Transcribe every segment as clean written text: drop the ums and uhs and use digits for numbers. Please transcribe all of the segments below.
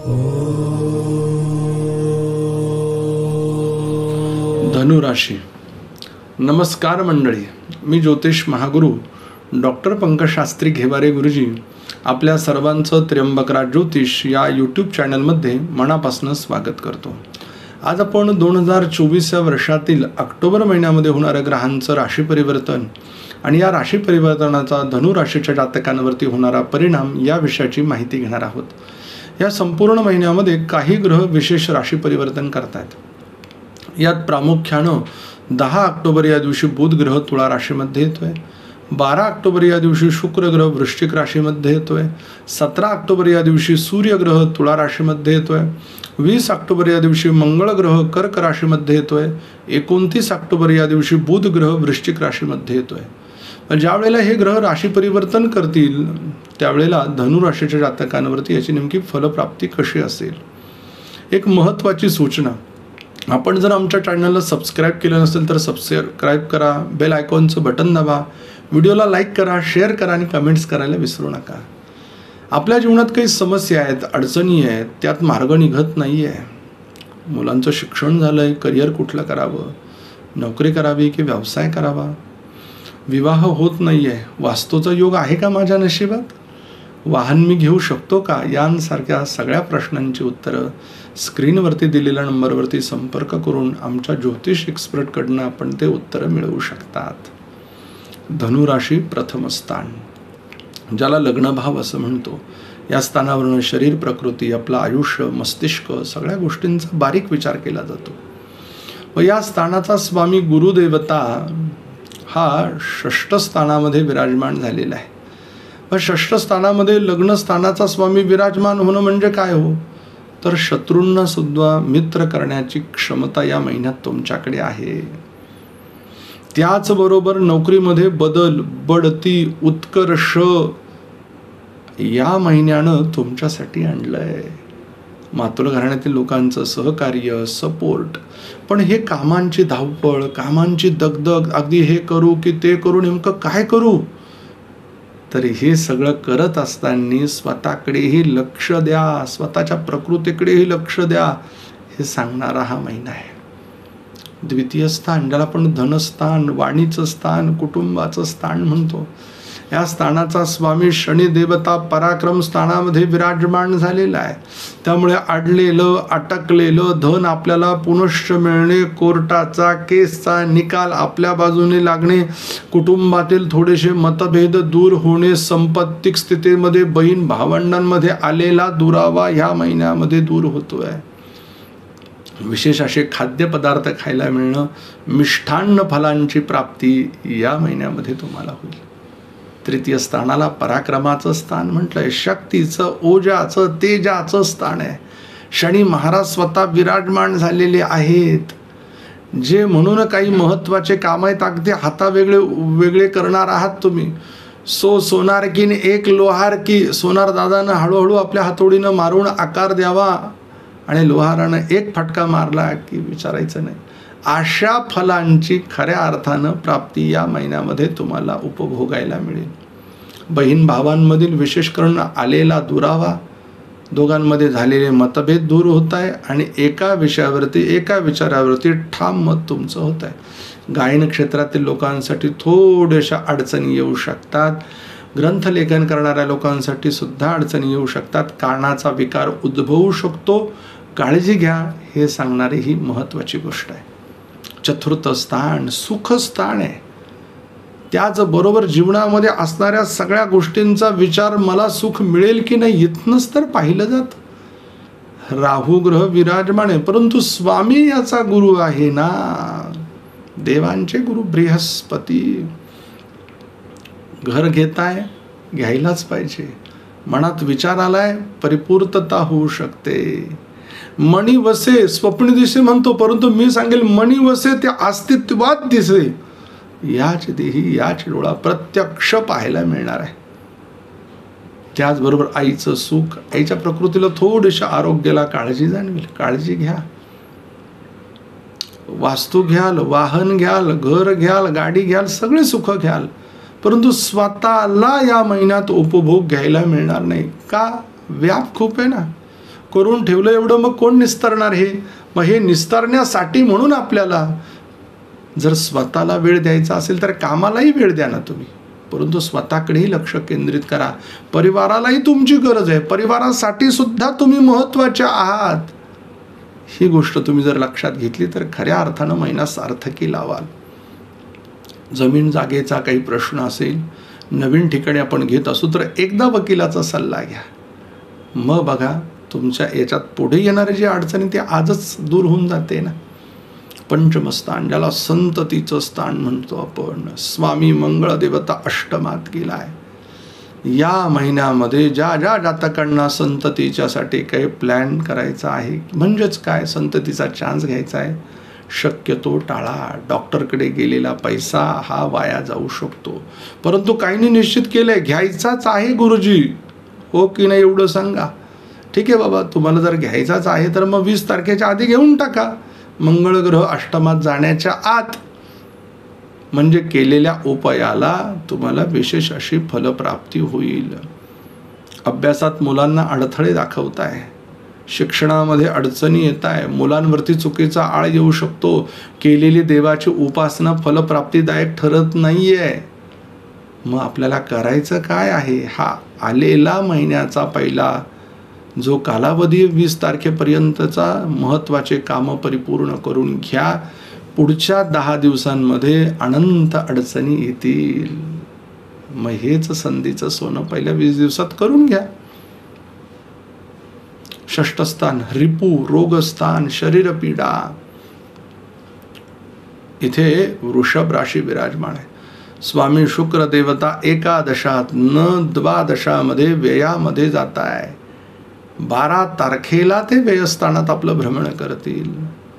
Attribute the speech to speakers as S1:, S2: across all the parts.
S1: धनुराशी. नमस्कार मंडळी, मी ज्योतिष महागुरु डॉक्टर पंकज शास्त्री घेवारे गुरुजी आपल्या सर्वांचं त्र्यंबकराज ज्योतिष या यूट्यूब चॅनलमध्ये मनापासून स्वागत करतो. आज आपण 2024 या वर्षातील ऑक्टोबर महिन्यामध्ये होणाऱ्या ग्रहांचं राशी परिवर्तन आणि या राशी परिवर्तनाचा धनुराशीच्या जातकांवरती होणारा परिणाम या विषयाची माहिती घेणार आहोत. या संपूर्ण महिन्यामध्ये काही ग्रह विशेष राशी परिवर्तन करतात. यात प्रामुख्यानं 10 ऑक्टोबर या दिवशी बुध ग्रह तुळा राशीमध्ये येतोय, 12 ऑक्टोबर या दिवशी शुक्र ग्रह वृश्चिक राशीमध्ये येतोय, 17 ऑक्टोबर या दिवशी सूर्य ग्रह तुळा राशीमध्ये येतोय, 20 ऑक्टोबर या दिवशी मंगळ ग्रह कर्क राशीमध्ये येतोय, 29 ऑक्टोबर या दिवशी बुध ग्रह वृश्चिक राशीमध्ये येतोय. ज्या वेळेला हे ग्रह राशी परिवर्तन करतील त्यावेळेला धनुराशीच्या जातकांवरती याची नेमकी फलप्राप्ती कशी असेल. एक महत्त्वाची सूचना, आपण जर आमच्या चॅनलला सबस्क्राईब केलं नसेल तर सबस्क्राईब करा, बेल आयकॉनचं बटन दाबा, व्हिडिओला लाईक करा, शेअर करा आणि कमेंट्स करायला विसरू नका. आपल्या जीवनात काही समस्या आहेत, अडचणी आहेत, त्यात मार्ग निघत नाही आहे. मुलांचं शिक्षण झालं आहे, करिअर कुठलं करावं, नोकरी करावी की व्यवसाय करावा, विवाह होत नाही आहे, वास्तूचा योग आहे का माझ्या नशिबात, वाहन मी घेऊ शकतो का, यांसारख्या सगळ्या प्रश्नांची उत्तरं स्क्रीनवरती दिलेल्या नंबरवरती संपर्क करून आमच्या ज्योतिष एक्सपर्टकडनं आपण ते उत्तरं मिळवू शकतात. धनुराशी प्रथम स्थान, ज्याला लग्नभाव असं म्हणतो, या स्थानावरून शरीर, प्रकृती, आपलं आयुष्य, मस्तिष्क सगळ्या गोष्टींचा बारीक विचार केला जातो. व या स्थानाचा स्वामी गुरुदेवता हा षष्ठ स्थानामध्ये विराजमान झालेला आहे. व षष्ठ स्थानामध्ये लग्न स्थानाचा स्वामी विराजमान होणं म्हणजे काय हो, तर शत्रूंना सुद्धा मित्र करण्याची क्षमता या महिन्यात तुमच्याकडे आहे. त्याचबरोबर नोकरीमध्ये बदल, बढती, उत्कर्ष या महिन्यानं तुमच्यासाठी आणलंय. मातृ घराण्यातील लोकांचं सहकार्य, सपोर्ट. पण हे कामांची धावपळ, कामांची दगदग, अगदी हे करू की ते करू, नेमकं काय करू, तर हे सगळं करत असताना स्वतःकडेही लक्ष द्या, स्वतःच्या प्रकृतीकडेही लक्ष द्या, हे सांगणारा हा महिना आहे. द्वितीय स्थान, ज्याला आपण धनस्थान, वाणीचं स्थान, कुटुंबाचं स्थान म्हणतो, या स्थानाचा स्वामी शनी देवता पराक्रम स्थानामध्ये विराजमान झालेला आहे. त्यामुळे अडलेलं, अटकलेलं धन आपल्याला पुनश्च मिळणे, कोर्टाचा केसचा निकाल आपल्या बाजूने लागणे, कुटुंबातील थोडेसे मतभेद दूर होणे, संपत्तिक स्थितीमध्ये बहीण भावंडांमध्ये आलेला दुरावा ह्या महिन्यामध्ये दूर होतोय. विशेष असे खाद्यपदार्थ खायला मिळणं, मिष्ठान्न फलांची प्राप्ती या महिन्यामध्ये तुम्हाला होईल. तृतीय स्थानाला पराक्रमाचं स्थान म्हटलंय, शक्तीचं, ओजाचं, तेजाचं स्थान आहे. शनी महाराज स्वतः विराजमान झालेले आहेत. जे म्हणून काही महत्त्वाचे काम आहेत अगदी वेगळे करणार आहात तुम्ही. सोनार की एक लोहार की, सोनार दादानं हळूहळू आपल्या हातोडीनं मारून आकार द्यावा आणि लोहारानं एक फटका मारला की विचारायचं नाही. अशा फलांची खऱ्या अर्थानं प्राप्ती या महिन्यामध्ये तुम्हाला उपभोगायला मिळेल. बहीण भावांमधील विशेष करून आलेला दुरावा, दोघांमध्ये झालेले मतभेद दूर होत आहे आणि एका विषयावरती, एका विचारावरती ठाम मत तुमचं होत आहे. गायन क्षेत्रातील लोकांसाठी थोड्याशा अडचणी येऊ शकतात. ग्रंथलेखन करणाऱ्या लोकांसाठी सुद्धा अडचणी येऊ शकतात. कानाचा विकार उद्भवू शकतो, काळजी घ्या, हे सांगणारी ही महत्त्वाची गोष्ट आहे. चतुर्थ स्थान सुखस्थान आहे. त्याचबरोबर जीवनामध्ये असणाऱ्या सगळ्या गोष्टींचा विचार, मला सुख मिळेल की नाही, इथनंच तर पाहिलं जातं. राहू ग्रह विराजमान आहे, परंतु स्वामी याचा गुरु आहे ना, देवांचे गुरु बृहस्पती. घर घेताय, घ्यायलाच पाहिजे. मनात विचार आलाय, परिपूर्तता होऊ शकते. मणी वसे स्वप्न दिसे म्हणतो, परंतु मी सांगेल मणी वसे ते अस्तित्वात दिसे. याच देही याच डोळा प्रत्यक्ष पाहायला मिळणार आहे. त्याचबरोबर आईचं सुख, आईच्या प्रकृतीला थोडीशा आरोग्याला काळजी जाणवेल, काळजी घ्या. वास्तू घ्याल, वाहन घ्याल, घर घ्याल, गाडी घ्याल, सगळे सुख घ्याल, परंतु स्वतःला या महिन्यात उपभोग घ्यायला मिळणार नाही. का? व्याप खूप आहे ना. करून ठेवलं एवढं मग कोण निस्तारणार हे? मग हे निस्तारण्यासाठी म्हणून आपल्याला जर स्वतःला वेळ द्यायचा असेल तर कामालाही वेळ द्या ना तुम्ही, परंतु स्वतःकडेही लक्ष केंद्रित करा. परिवारालाही तुमची गरज आहे, परिवारासाठी सुद्धा तुम्ही महत्त्वाचे आहात. ही गोष्ट तुम्ही जर लक्षात घेतली तर खऱ्या अर्थानं महिना सार्थकी लावाल. जमीन जागेचा काही प्रश्न असेल, नवीन ठिकाणी आपण घेत असू तर एकदा वकिलाचा सल्ला घ्या. मग बघा तुमच्या याच्यात पुढे येणारे जे अडचणी ते आजच दूर होऊन जाते ना. पंचमस्थान, ज्याला संततीचं स्थान म्हणतो आपण, स्वामी मंगळ देवता अष्टमात गेलाय. या महिन्यामध्ये ज्या ज्या जातकांना संततीच्यासाठी काही प्लॅन करायचा आहे, म्हणजेच काय संततीचा चान्स घ्यायचा आहे, शक्यतो टाळा. डॉक्टरकडे गेलेला पैसा हा वाया जाऊ शकतो. परंतु काहींनी निश्चित केलंय घ्यायचाच आहे गुरुजी, हो की नाही एवढं सांगा. ठीक आहे बाबा, तुम्हाला जर घ्यायचाच आहे तर मग 20 तारखेच्या आधी घेऊन टाका, मंगळ ग्रह अष्टमात जाण्याच्या आत. म्हणजे केलेल्या उपायाला तुम्हाला विशेष अशी फलप्राप्ती होईल. अभ्यासात मुलांना अडथळे दाखवताय, शिक्षणामध्ये अडचणी येत आहे, मुलांवरती चुकीचा आळ येऊ शकतो, केलेली देवाची उपासना फलप्राप्तीदायक ठरत नाही आहे. मग आपल्याला करायचं काय आहे? हा आलेला महिन्याचा पहिला जो कालावधी 20 तारखेपर्यंतचा महत्त्वाचे कामं परिपूर्ण करून घ्या. पुढच्या 10 दिवसांमध्ये अनंत अडचणी येतील. मग हेच संधीचं सोनं पहिल्या 20 दिवसात करून घ्या. षष्ठस्थान रिपू, रोगस्थान, शरीरपीडा. इथे वृषभ राशी विराजमान आहे. स्वामी शुक्र देवता एकादशात न द्वादशामध्ये व्ययामध्ये जात आहे. 12 तारखेला ते व्ययस्थानात आपलं भ्रमण करतील.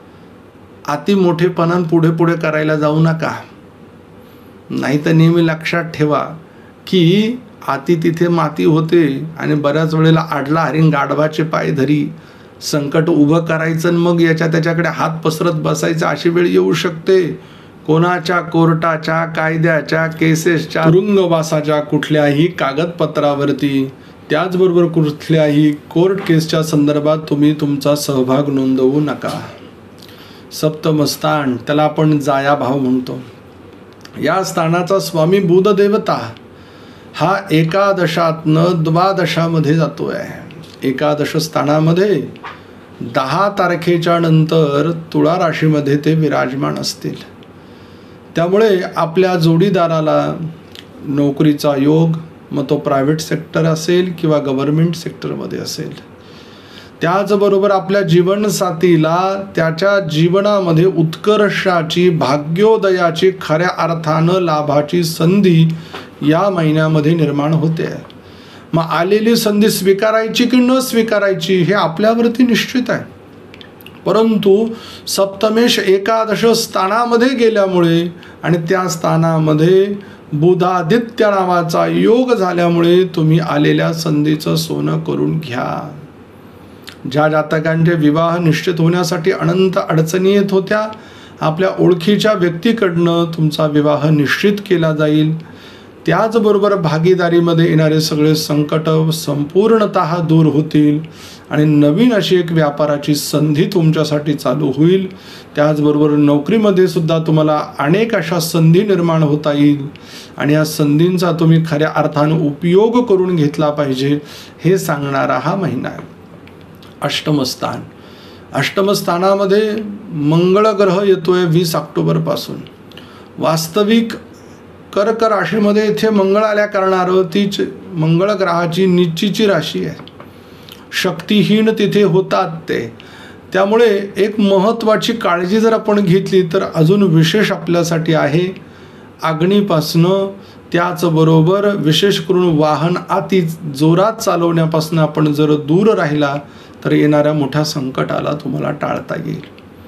S1: अति मोठेपणान पुढे पुढे करायला जाऊ नका. नाही तर नेहमी लक्षात ठेवा की आती तिथे माती होते आणि बऱ्याच वेळेला आडला हरिण गाढवाचे पाय धरी. संकट उभं करायचं आणि मग त्याच्याकडे हात पसरत बसायचं अशी वेळ येऊ शकते. कोणाच्या कोर्टाच्या, कायद्याच्या, केसेसच्या, तुरुंगवासाच्या कुठल्याही कागदपत्रावरती, त्याचबरोबर कुठल्याही कोर्ट केसच्या संदर्भात तुम्ही तुमचा सहभाग नोंदवू नका. सप्तमस्थान, त्याला आपण जाया भाव म्हणतो. या स्थानाचा स्वामी बुध देवता हा एकादशातनं द्वादशामध्ये जातोय. एकादश स्थानामध्ये 10 तारखेच्या नंतर तुळा राशीमध्ये ते विराजमान असतील. त्यामुळे आपल्या जोडीदाराला नोकरीचा योग, मग तो प्रायव्हेट सेक्टर असेल किंवा गव्हर्नमेंट सेक्टरमध्ये असेल, त्याचबरोबर आपल्या जीवनसाथीला त्याच्या जीवनामध्ये उत्कर्षाची, भाग्योदयाची, खऱ्या अर्थानं लाभाची संधी या महिन्यामध्ये निर्माण होते. मग आलेली संधी स्वीकारायची की न स्वीकारायची हे आपल्यावरती निश्चित आहे. परंतु सप्तमेश एकादश स्थानामध्ये गेल्यामुळे आणि त्या स्थानामध्ये बुधादित्य नावाचा योग झाल्यामुळे तुम्ही आलेल्या संधीचं सोनं करून घ्या. ज्या जातकांचे विवाह निश्चित होण्यासाठी अनंत अडचणी येत होत्या, आपल्या ओळखीच्या व्यक्तीकडनं तुमचा विवाह निश्चित केला जाईल. त्याचबरोबर भागीदारीमध्ये येणारे सगळे संकट संपूर्णतः दूर होतील आणि नवीन अशी एक व्यापाराची संधी तुमच्यासाठी चालू होईल. त्याचबरोबर नोकरीमध्ये सुद्धा तुम्हाला अनेक अशा संधी निर्माण होता येईल आणि या संधींचा तुम्ही खऱ्या अर्थानं उपयोग करून घेतला पाहिजे हे सांगणारा हा महिना आहे. अष्टमस्थान, अष्टमस्थानामध्ये मंगळ ग्रह येतोय 20 ऑक्टोबरपासून. वास्तविक कर्क राशीमध्ये इथे मंगळ आल्या कारणानं तीच मंगळ ग्रहाची नीचीची राशी आहे. शक्तिहीन तिथे होतात ते. त्यामुळे एक महत्त्वाची काळजी जर आपण घेतली तर अजून विशेष आपल्यासाठी आहे. अग्नीपासनं, त्याचबरोबर विशेष करून वाहन अति जोरात चालवण्यापासून आपण जर दूर राहिला तर येणाऱ्या मोठ्या संकटाला तुम्हाला टाळता येईल.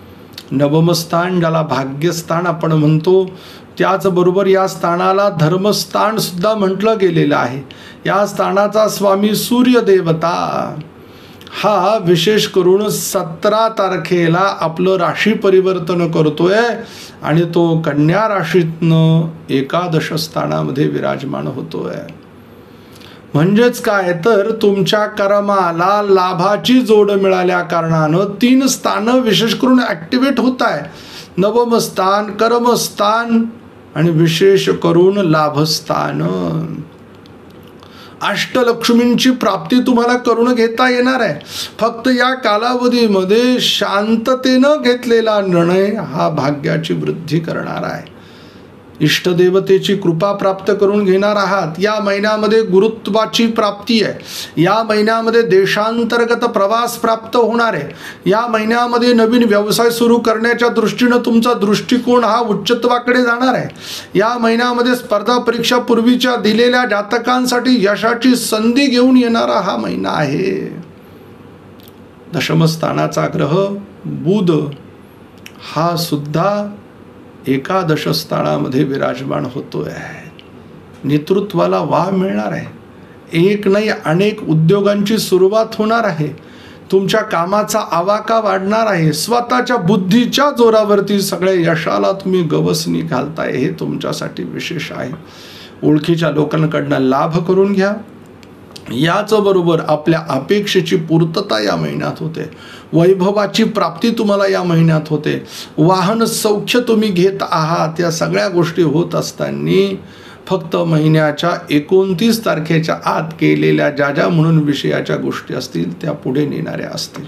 S1: नवमस्थान, ज्याला भाग्यस्थान आपण म्हणतो, त्याचबरोबर या स्थानाला धर्मस्थान सुद्धा म्हटलं गेलेलं आहे. या स्थानाचा स्वामी सूर्य देवता हा विशेष करून 17 तारखेला आपलं राशी परिवर्तन करतोय आणि तो कन्या राशीतनं एकादश स्थानामध्ये विराजमान होतोय. म्हणजेच काय तर तुमच्या कर्माला लाभाची जोड मिळाल्या कारणानं 3 स्थानं विशेष करून ऍक्टिव्हेट होत आहे. नवम स्थान, कर्मस्थान आणि विशेष करून लाभस्थान. अष्टलक्ष्मींची प्राप्ती तुम्हाला करून घेता येणार आहे. फक्त या कालावधीमध्ये शांततेनं घेतलेला निर्णय हा भाग्याची वृद्धी करणार आहे. इष्टदेवतेची कृपा प्राप्त करून घेणार आहात. या महिन्यामध्ये गुरुत्वाची प्राप्ती आहे. या महिन्यामध्ये देशांतर्गत प्रवास प्राप्त होणार आहे. या महिन्यामध्ये नवीन व्यवसाय सुरू करण्याच्या दृष्टीनं तुमचा दृष्टिकोन हा उच्चत्वाकडे जाणार आहे. या महिन्यामध्ये स्पर्धा परीक्षा पूर्वीच्या दिलेल्या जातकांसाठी यशाची संधी घेऊन येणारा हा महिना आहे. दशमस्थानाचा ग्रह बुध हा सुद्धा एकादश स्थानामध्ये विराजमान होतोय. नेतृत्वाला वाव मिळणार आहे. एक नाही अनेक उद्योगांची सुरुवात होणार आहे. तुमच्या कामाचा आवाका वाढणार आहे. स्वतःच्या बुद्धीच्या जोरावरती सगळ्या यशाला तुम्ही गवसणी घालताय, हे तुमच्यासाठी विशेष आहे. ओळखीच्या लोकांकडनं लाभ करून घ्या. याच बरोबर आपल्या अपेक्षेची पूर्तता या महिन्यात होते. वैभवाची प्राप्ती तुम्हाला या महिन्यात होते. वाहन सौख्य तुम्ही घेत आहात. या सगळ्या गोष्टी होत असताना फक्त महिन्याच्या 29 तारखेच्या आत केलेल्या ज्या म्हणून विषयाच्या गोष्टी असतील त्या पुढे नेणाऱ्या असतील.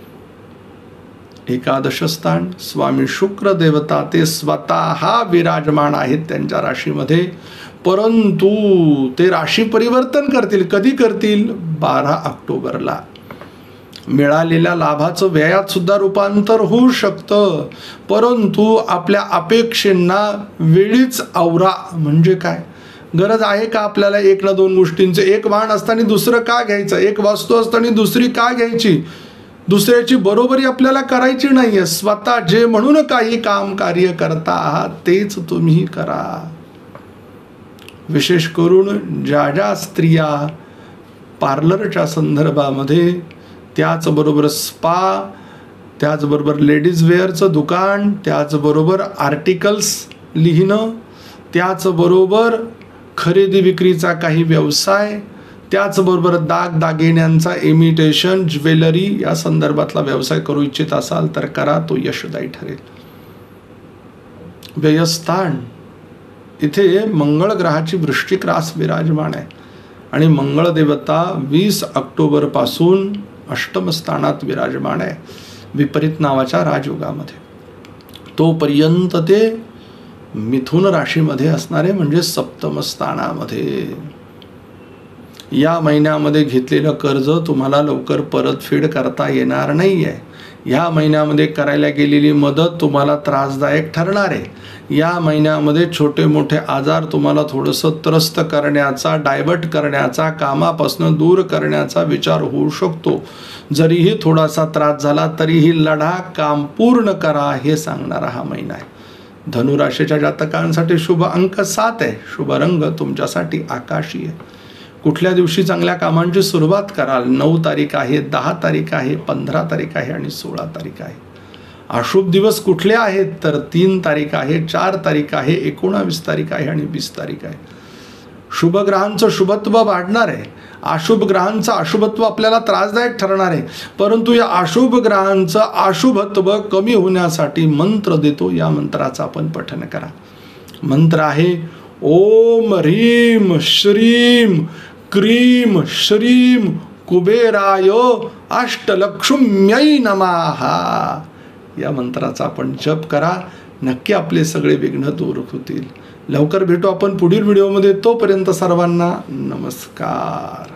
S1: एकादश स्थान स्वामी शुक्र देवता ते स्वतः विराजमान आहेत त्यांच्या राशीमध्ये. परंतु ते राशी परिवर्तन करतील. कधी करतील? 12 ऑक्टोबरला. मिळालेल्या लाभाचं व्ययात सुद्धा रूपांतर होऊ शकतं. परंतु आपल्या अपेक्षेंना वेळीच आवरा. म्हणजे काय? गरज आहे का आपल्याला 1 ना 2 गोष्टींचं? एक वाहन असताना दुसरं का घ्यायचं? एक वस्तू असताना दुसरी का घ्यायची? दुसऱ्याची बरोबरी आपल्याला करायची नाहीये. स्वतः जे म्हणून काही काम कार्य करता आहात तेच तुम्ही करा. विशेष करून ज्या स्त्रिया पार्लरच्या संदर्भामध्ये, त्याचबरोबर स्पा, त्याचबरोबर लेडीज वेअरचं दुकान, त्याचबरोबर आर्टिकल्स लिहिणं, त्याचबरोबर खरेदी विक्रीचा काही व्यवसाय, त्याचबरोबर दागिन्यांचा इमिटेशन, ज्वेलरी या संदर्भातला व्यवसाय करू इच्छित असाल तर करा. तो यशदायी ठरेल. व्ययस्थान इथे मंगळ ग्रहाची वृश्चिक रास विराजमान आहे आणि मंगळ देवता 20 ऑक्टोबर पासून अष्टम स्थानात विराजमान आहे विपरीत नावाच्या राजयोगामध्ये. तोपर्यंत ते मिथुन राशीमध्ये असणारे म्हणजे सप्तम स्थानामध्ये. या महिन्यामध्ये घेतलेलं कर्ज तुम्हाला लवकर परतफेड करता येणार नाही आहे. या महिन्यामध्ये करायला गेलेली मदत तुम्हाला त्रासदायक ठरणार आहे. या महिन्यामध्ये छोटे मोठे आजार तुम्हाला थोडंसं त्रस्त करण्याचा, डायव्हर्ट करण्याचा, कामापासून दूर करण्याचा विचार होऊ शकतो. जरीही थोडासा त्रास झाला तरीही लढा, काम पूर्ण करा, हे सांगणारा हा महिना आहे. धनुराशीच्या जातकांसाठी शुभ अंक 7 आहे. शुभ रंग तुमच्यासाठी आकाशी आहे. कुठल्या दिवशी चांगल्या कामांची सुरुवात कराल? 9 तारीख आहे, 10 तारीख आहे, 15 तारीख आहे आणि 16 तारीख आहे. अशुभ दिवस कुठले आहेत तर 3 तारीख आहे, 4 तारीख आहे, 19 तारीख आहे आणि 20 तारीख आहे. शुभ ग्रहांचं शुभत्व वाढणार आहे. अशुभ ग्रहांचं अशुभत्व आपल्याला त्रासदायक ठरणार आहे. परंतु या अशुभ ग्रहांचं अशुभत्व कमी होण्यासाठी मंत्र देतो. या मंत्राचं आपण पठन करा. मंत्र आहे ओम ह्रीम श्रीम क्रीम श्रीम कुबेराय अष्टलक्ष्म्यै नमः. या मंत्राचा आपण जप करा. नक्की आपले सगळे विघ्न दूर होतील. लवकर भेटू आपण पुढील व्हिडिओमध्ये. तोपर्यंत सर्वांना नमस्कार.